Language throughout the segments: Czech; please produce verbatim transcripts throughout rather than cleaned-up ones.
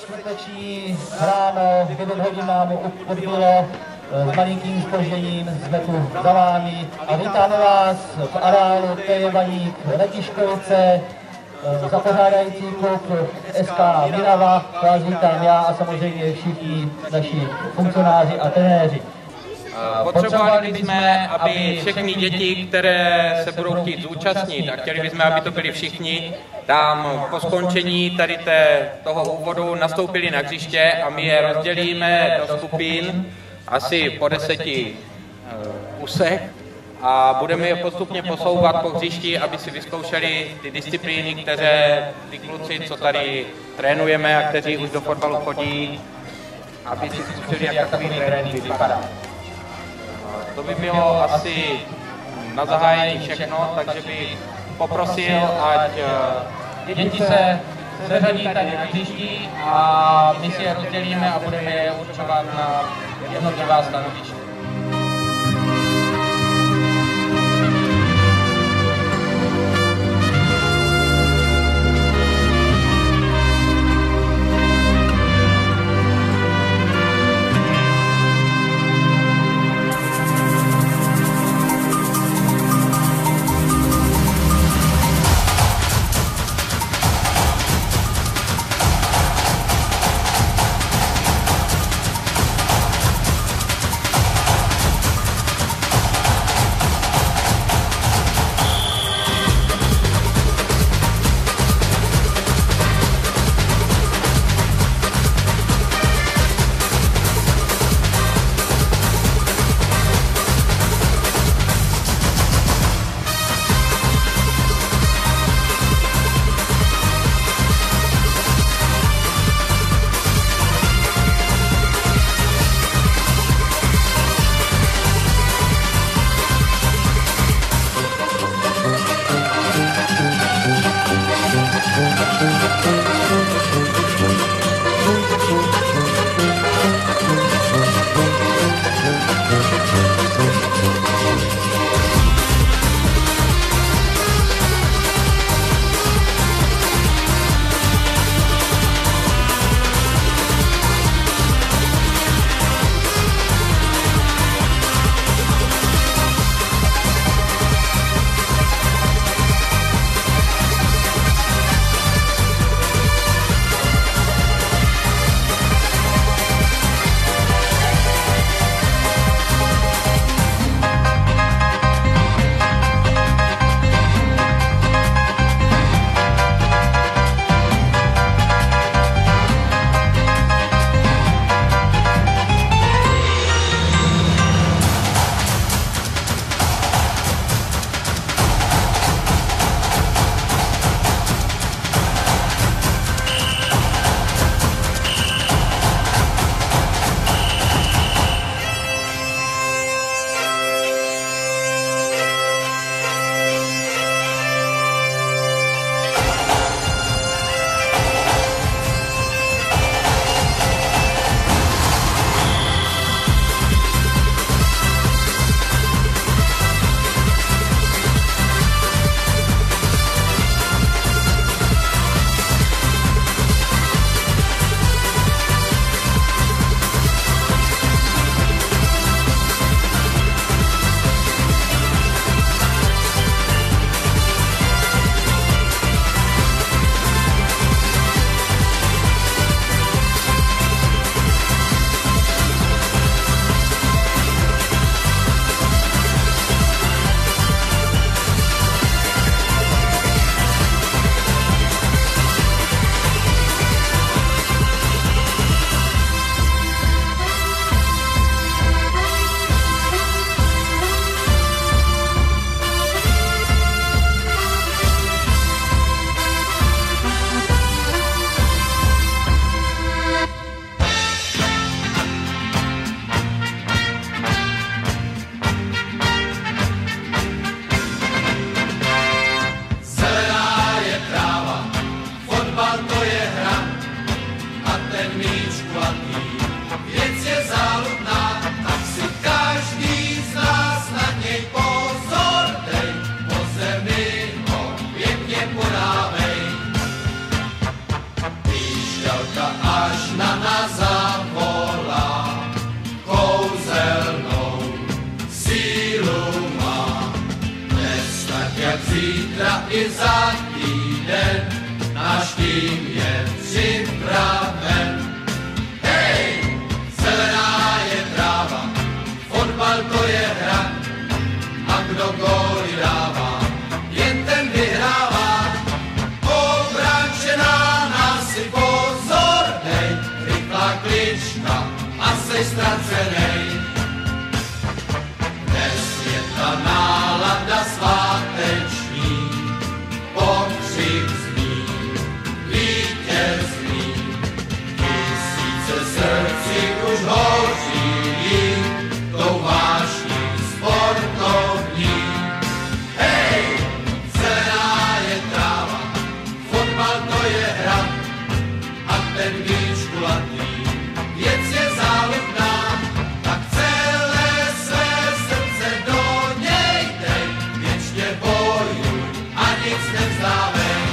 čtvrteční ráno, v devět hodin nám odbylo s malinkým zpožděním, jsme tu za vámi a vítáme vás v areálu T J Baník Letiškovice, za pořádající klub S K Mirava. Vás vítám já a samozřejmě všichni naši funkcionáři a trenéři. Potřebovali bychom, aby všechny děti, které se budou chtít zúčastnit, a chtěli bychom, aby to byli všichni, tam po skončení tady té, toho úvodu nastoupili na hřiště a my je rozdělíme do skupin, asi po deseti úsech, a budeme je postupně posouvat po hřišti, aby si vyzkoušeli ty disciplíny, které ty kluci, co tady trénujeme a kteří už do fotbalu chodí, aby si zkusili, jak takový trénink vypadá. To by bylo asi na zahájení všechno, takže bych poprosil, ať děti se seřadí tady na hřišti a my si je rozdělíme a budeme je určovat na jednotlivá stanoviště. ztracenej. Dnes je ta nálada sváteční, pokřik zní, vítězný. Tisíce srdcí už hoří tou vášní sportovní. Hej, zelená je tráva, fotbal to je hra a ten míč kulatý, věc je záludná, tak celé své srdce do něj dej, věčně bojuj a nic nevzdávej.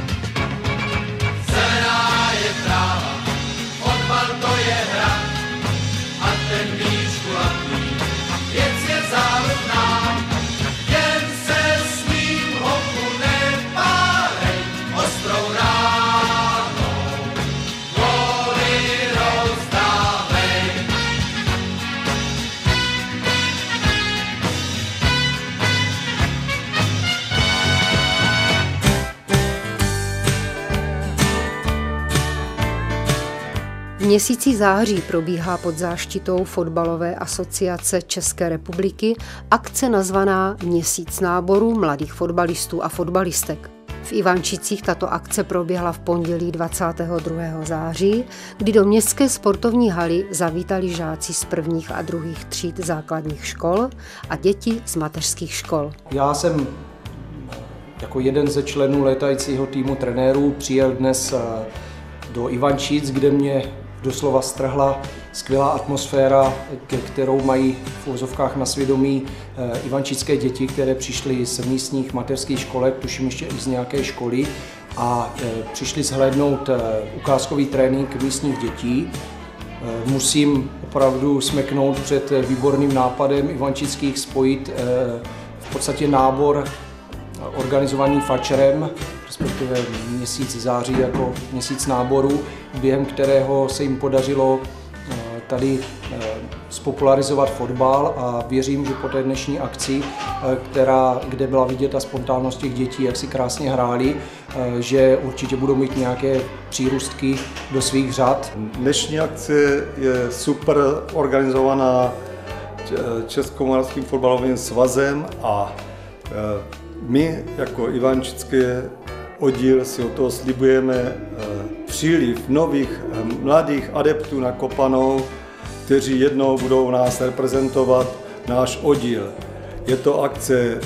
Zelená je tráva, fotbal to je hra a ten míč kulatý, věc je záludná, jen se s ním hochu nepálej, ostrou ránou góly rozdávej. V měsíci září probíhá pod záštitou Fotbalové asociace České republiky akce nazvaná Měsíc náboru mladých fotbalistů a fotbalistek. V Ivančicích tato akce proběhla v pondělí dvacátého druhého září, kdy do městské sportovní haly zavítali žáci z prvních a druhých tříd základních škol a děti z mateřských škol. Já jsem jako jeden ze členů létajícího týmu trenérů přijel dnes do Ivančic, kde mě doslova strhla skvělá atmosféra, kterou mají v uvozovkách na svědomí ivančické děti, které přišly z místních mateřských školek, tuším ještě i z nějaké školy, a přišli zhlédnout ukázkový trénink místních dětí. Musím opravdu smeknout před výborným nápadem ivančických spojit v podstatě nábor organizovaný fačerem, respektive měsíc září jako měsíc náboru, během kterého se jim podařilo tady spopularizovat fotbal, a věřím, že po té dnešní akci, která, kde byla vidět ta spontánnost těch dětí, jak si krásně hráli, že určitě budou mít nějaké přírůstky do svých řad. Dnešní akce je super organizovaná Českomoravským fotbalovým svazem a my jako ivančické oddíl si od toho slibujeme příliv nových mladých adeptů na kopanou, kteří jednou budou nás reprezentovat náš oddíl. Je to akce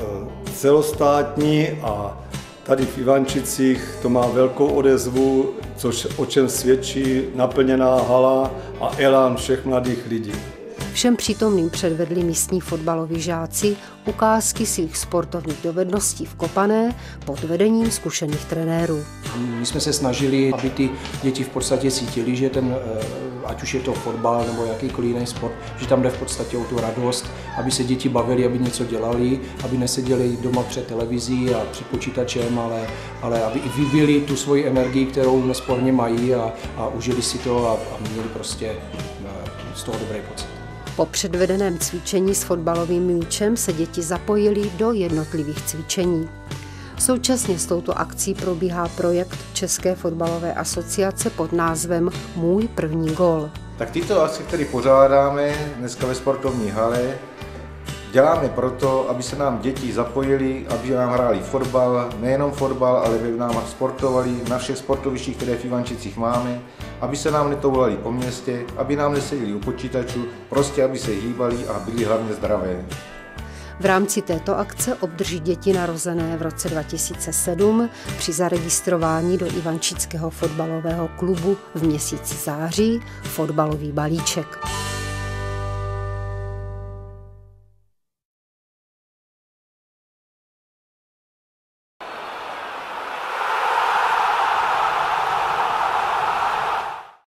celostátní a tady v Ivančicích to má velkou odezvu, což o čem svědčí naplněná hala a elán všech mladých lidí. Všem přítomným předvedli místní fotbaloví žáci ukázky svých sportovních dovedností v kopané pod vedením zkušených trenérů. My jsme se snažili, aby ty děti v podstatě cítili, že ten, ať už je to fotbal nebo jakýkoliv jiný sport, že tam jde v podstatě o tu radost, aby se děti bavili, aby něco dělali, aby neseděli doma před televizí a před počítačem, ale, ale aby i vybili tu svoji energii, kterou nesporně mají, a, a užili si to a, a měli prostě z toho dobrý pocit. Po předvedeném cvičení s fotbalovým míčem se děti zapojily do jednotlivých cvičení. Současně s touto akcí probíhá projekt České fotbalové asociace pod názvem Můj první gól. Tak tyto akce, které pořádáme dneska ve sportovní hale, děláme proto, aby se nám děti zapojili, aby nám hráli fotbal, nejenom fotbal, ale aby nám sportovali na všech sportovištích, které v Ivančicích máme, aby se nám netoulali po městě, aby nám neseděli u počítačů, prostě aby se hýbali a byli hlavně zdravé. V rámci této akce obdrží děti narozené v roce dva tisíce sedm při zaregistrování do Ivančického fotbalového klubu v měsíci září fotbalový balíček.